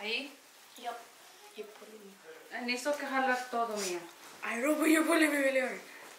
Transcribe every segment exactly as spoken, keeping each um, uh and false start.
Ahí. Ja. Je puller mig. Ni ska handla todo, Mia. Ay, Robo, je puller mig, vill jag.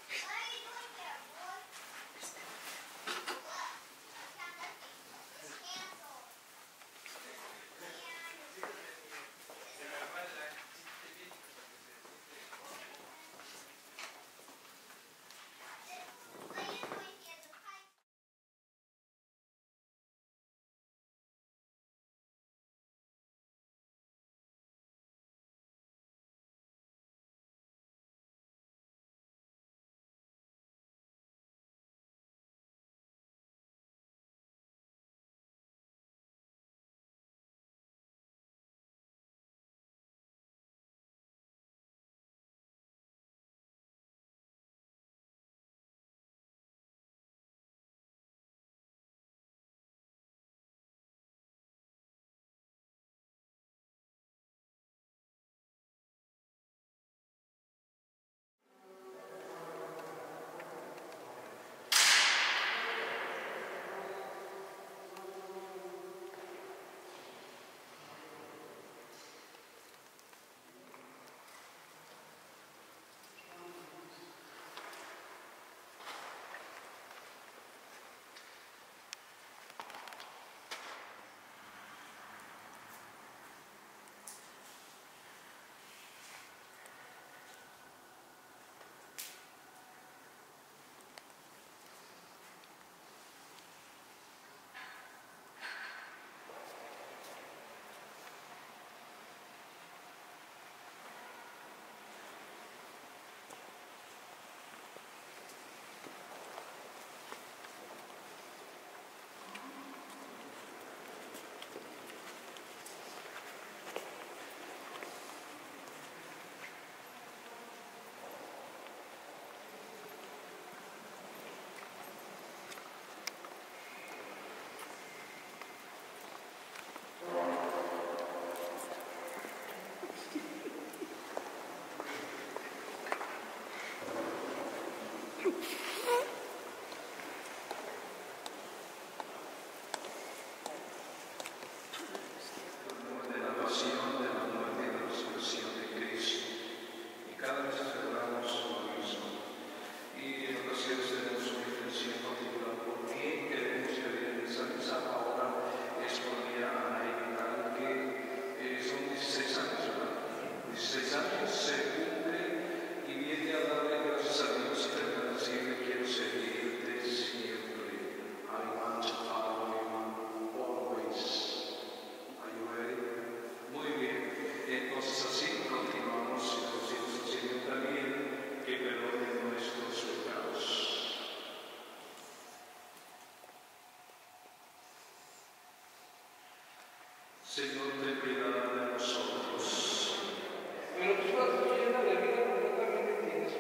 Señor, ten piedad de nosotros. Pero tú estás llena de vida, completamente tienes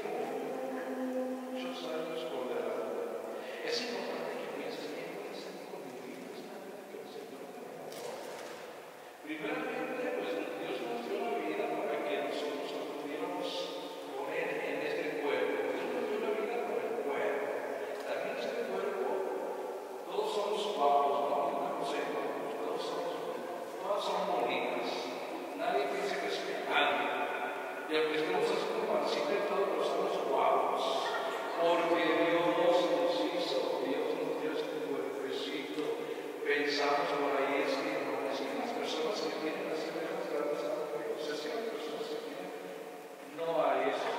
muchos años por delante. Es importante que pienses bien qué hacer con mi vida, es la vida que el Señor te ha dado. Primeramente, pues Dios nos dio la vida para que nosotros pudiéramos poner en este cuerpo. Dios nos dio la vida para el cuerpo. También este cuerpo, todos somos guapos, ¿no? Una cosa igual, todos somos todas son bonitas, nadie piensa que soy alguien, y aunque estemos haciendo pancita, todos somos guapos, porque Dios nos hizo, Dios nos dio este cuerpecito. Pensamos por ahí, es que no, es que las personas que tienen las cejas grandes son feos, es que las personas que tienen, no hay eso.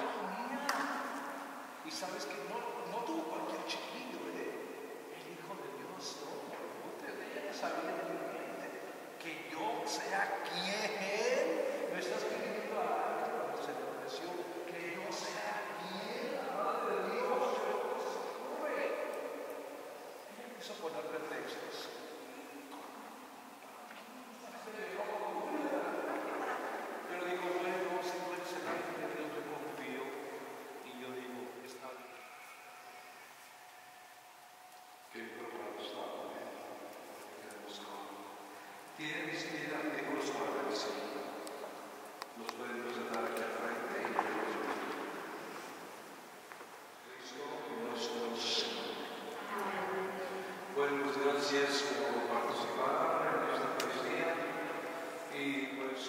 Y sabes que no, no tuvo cualquier chiquillo, ¿eh? El Hijo de Dios, no, ella sabía de que yo sea quien me estás pidiendo a alguien cuando se le ofreció que yo sea quien, madre de Dios, ella quiso poner pretextos. Pero digo, bueno, simplemente en Dios yo confío y yo digo, está bien. Que el programa está bien. Tienes que ir a artículos para ver si los pueden presentar aquí al frente y verlos. Cristo nuestro Señor. Bueno, pues gracias por participar en esta Eucaristía y pues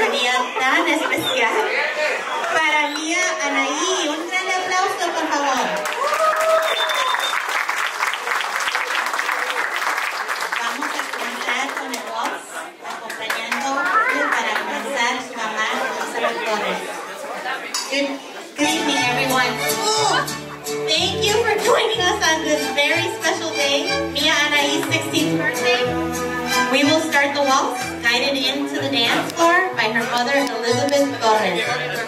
este día tan especial para Mía Anaí. Un gran aplauso, por favor. Vamos a comenzar con el voz, acompañando para comenzar su mamá, Elizabeth Torres. Good, good evening, everyone. Ooh, thank you for joining us on this very special day, Mía Anaí's sixteenth birthday. We will start the waltz, guided into the dance floor by her mother, Elizabeth Torres.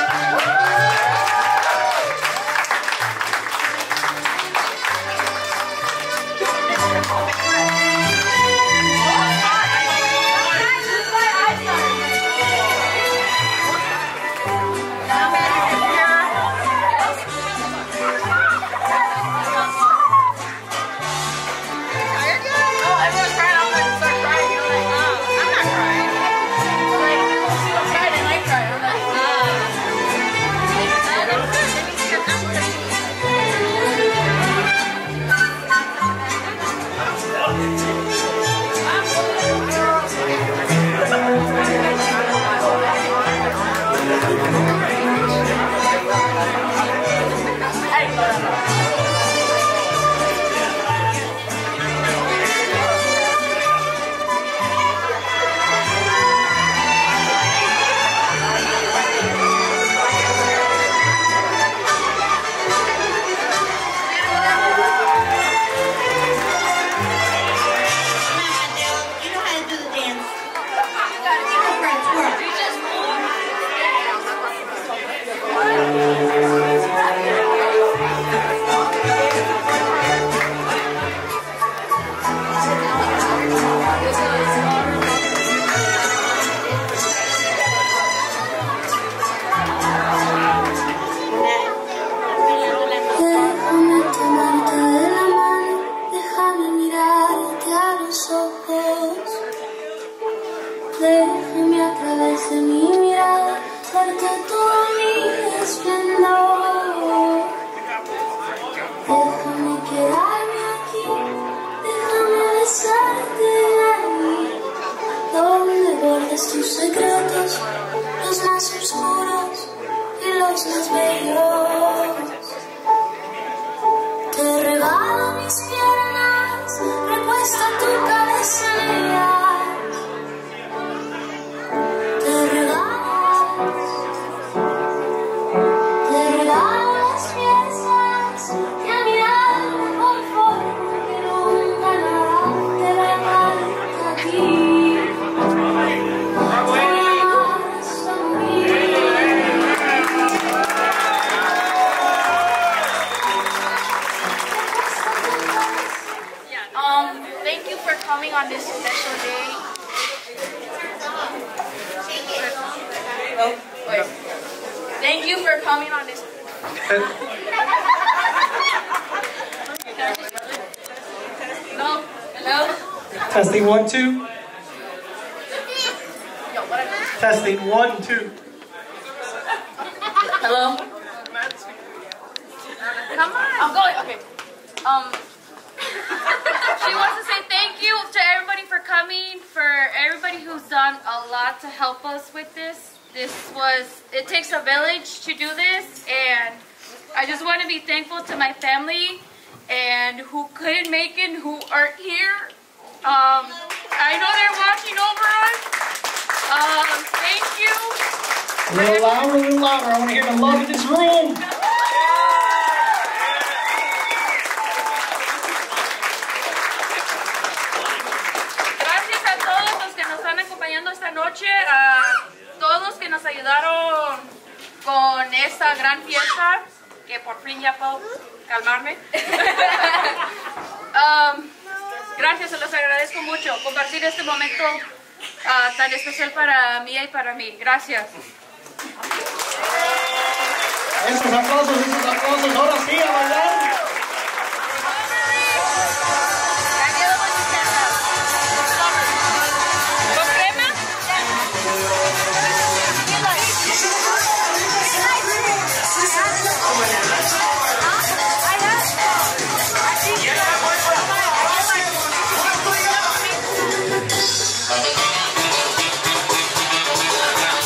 Déjame a través de mi mirada darte todo mi esplendor. Déjame quedarme aquí, déjame besarte ahí, donde guardes tus secretos, los más oscuros y los más bellos. Te regalo mis piernas, recuesta tu cabeza en ella. Coming on this special day. Oh, wait. Thank you for coming on this. No, hello. Testing one, two. Testing one, two. Hello. Come on. I'm going. Okay. Um. She wants to say thank you to everybody for coming, for everybody who's done a lot to help us with this. This was, it takes a village to do this, and I just want to be thankful to my family and who couldn't make it, who aren't here. Um, I know they're watching over us. Um, thank you. A little louder, a little louder. I want to hear the love in this room. Esta noche a todos los que nos ayudaron con esta gran fiesta, que por fin ya puedo calmarme. um, gracias, se los agradezco mucho compartir este momento uh, tan especial para mí y para mí. Gracias. Esos aplausos, esos aplausos, ahora sí a bailar. Thank you.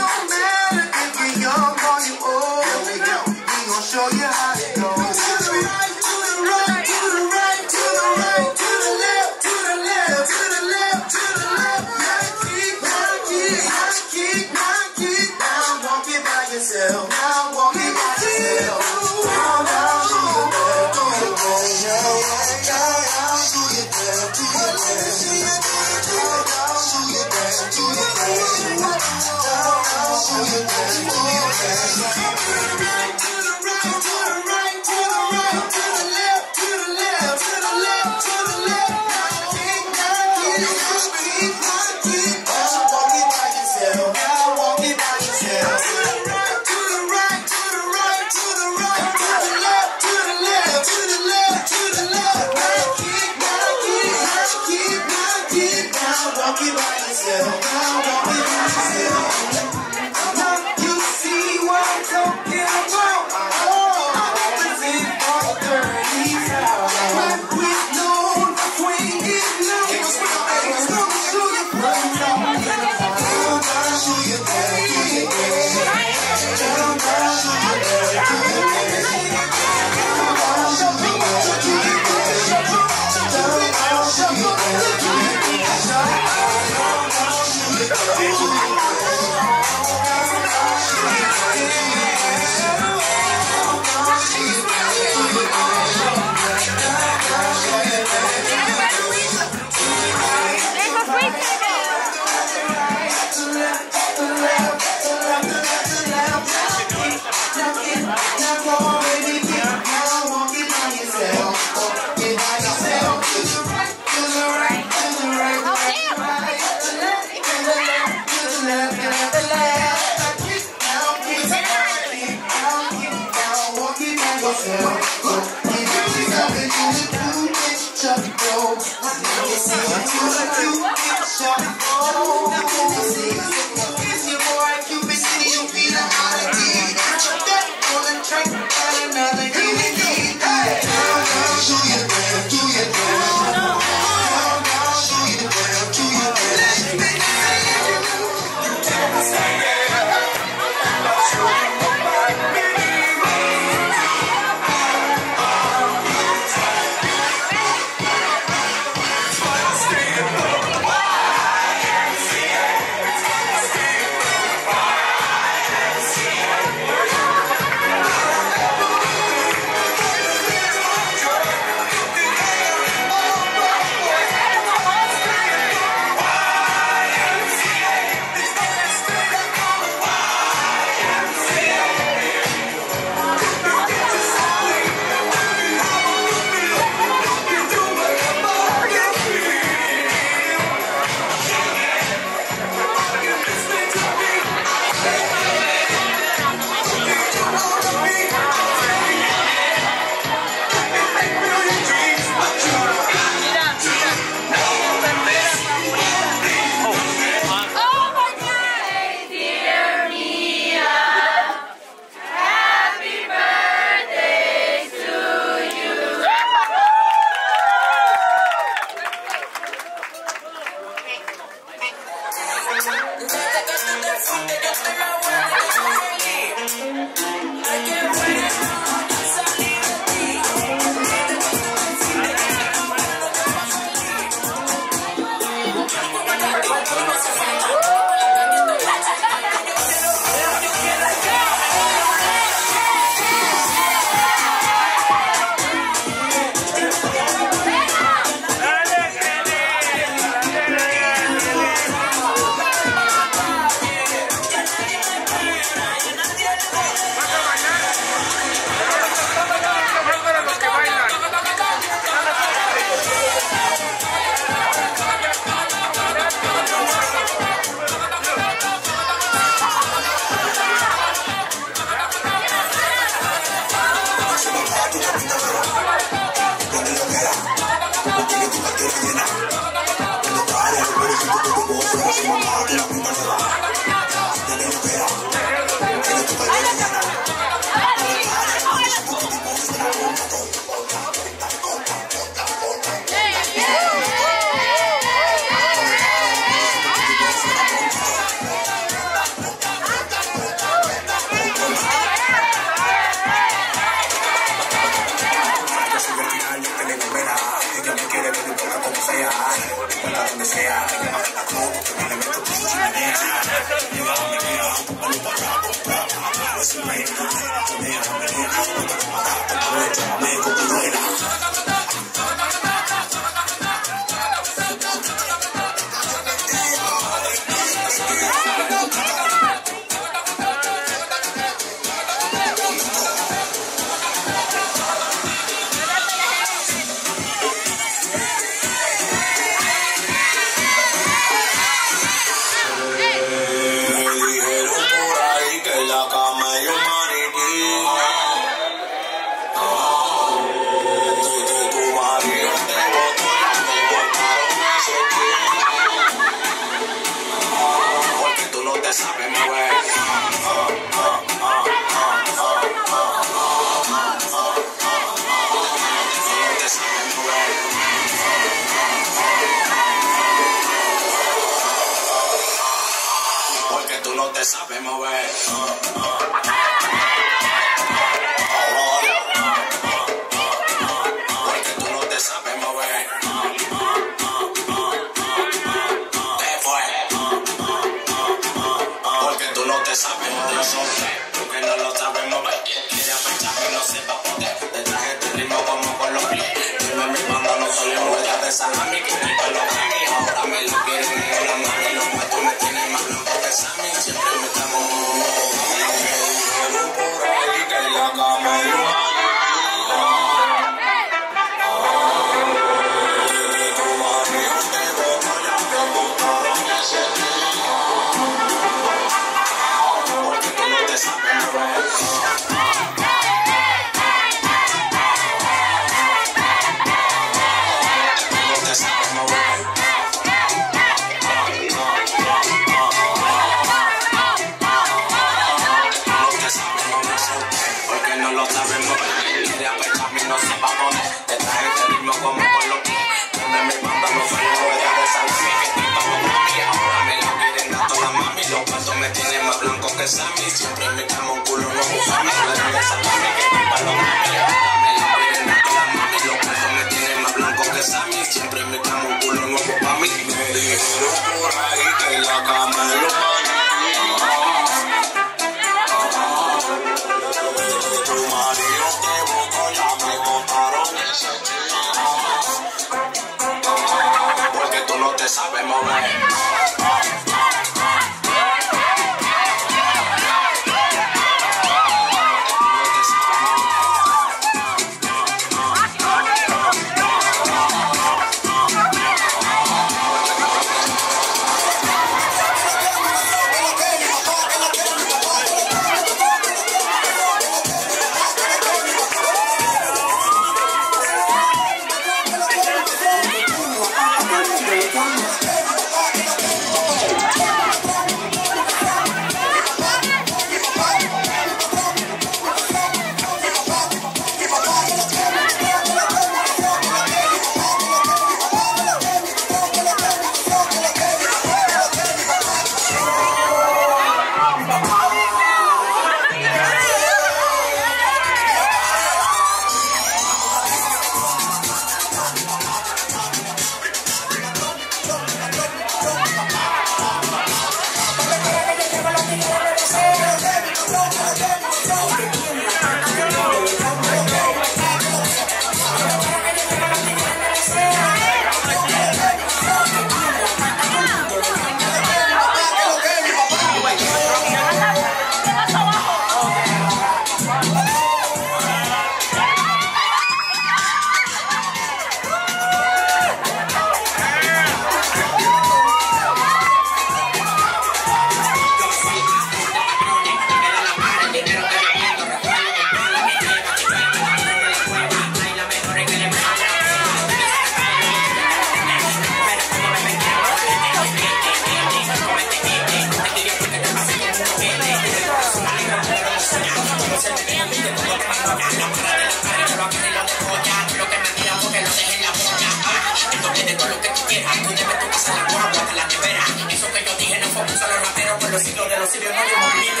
los siglos de los siglos no hay un movimiento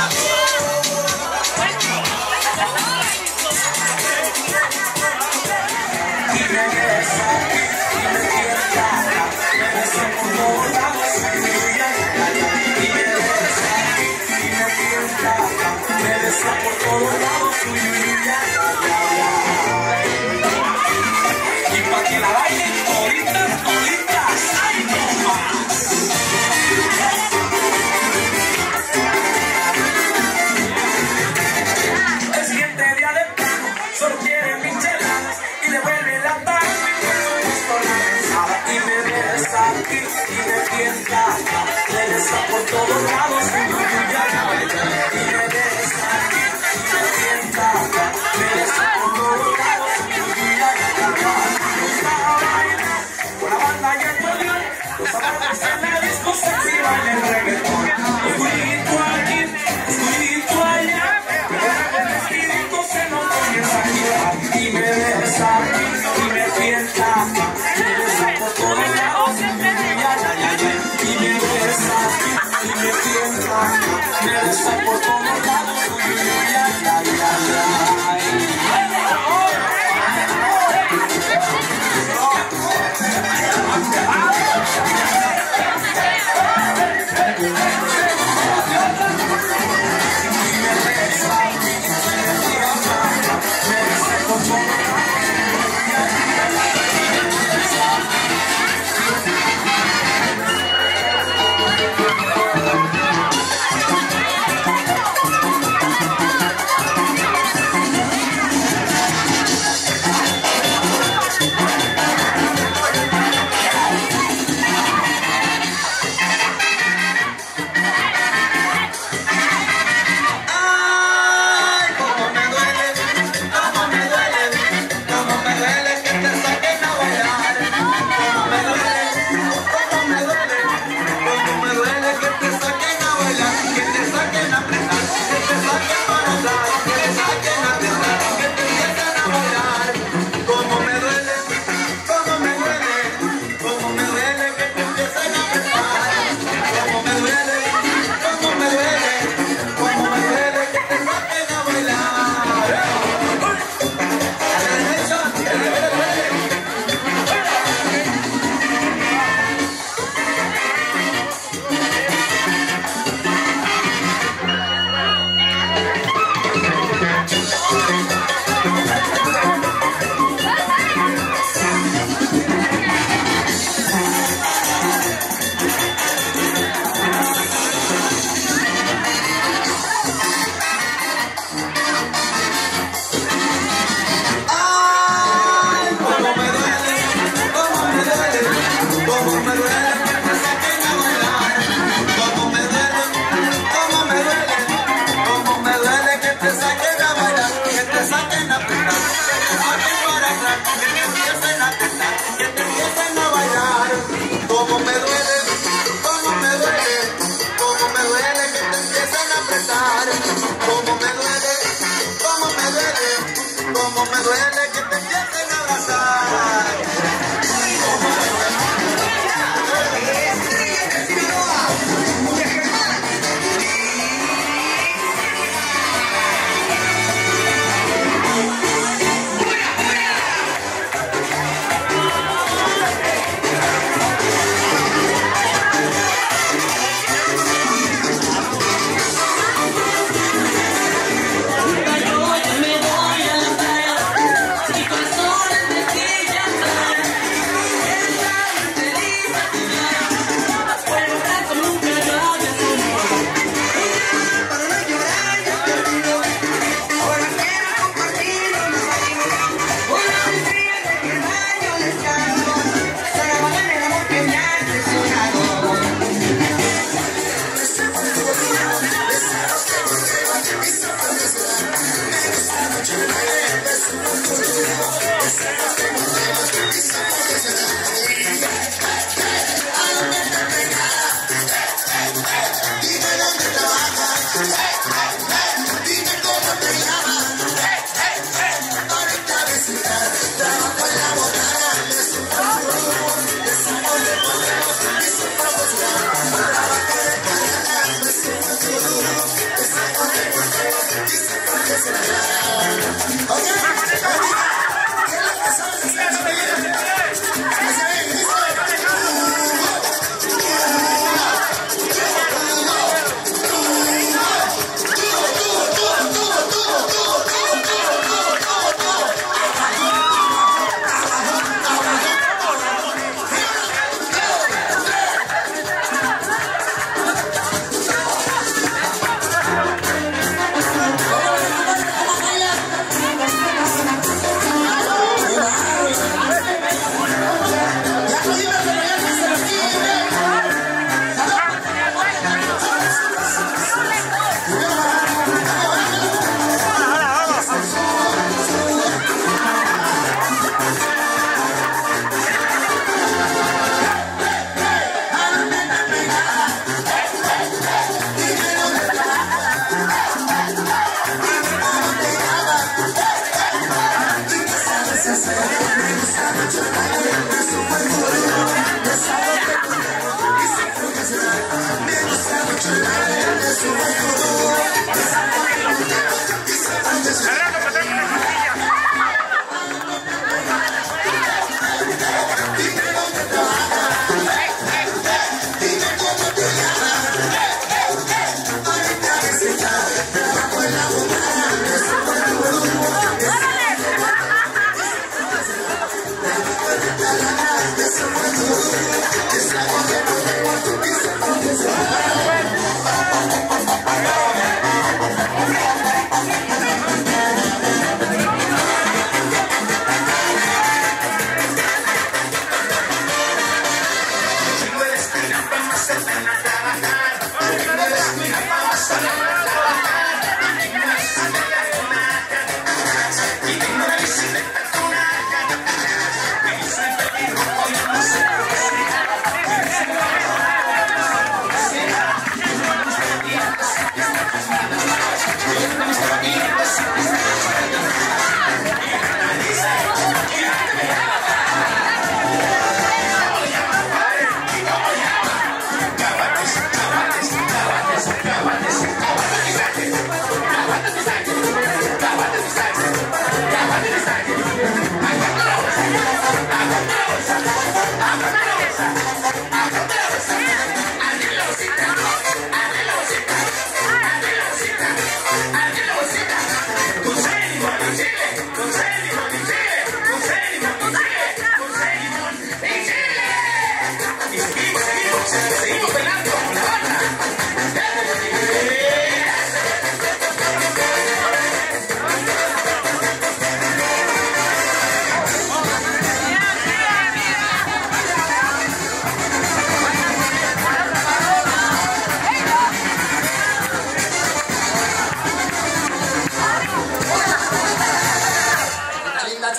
entero. Me voy a la playa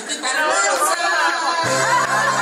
chiquita hermosa.